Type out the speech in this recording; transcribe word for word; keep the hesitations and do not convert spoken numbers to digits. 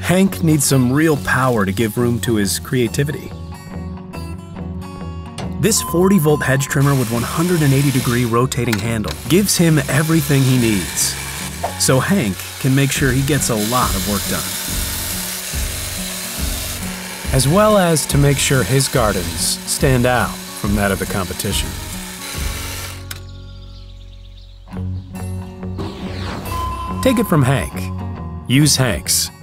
Hank needs some real power to give room to his creativity. This forty volt hedge trimmer with one hundred eighty degree rotating handle gives him everything he needs, so Hank can make sure he gets a lot of work done, as well as to make sure his gardens stand out from that of the competition. Take it from Hank. Use HENX.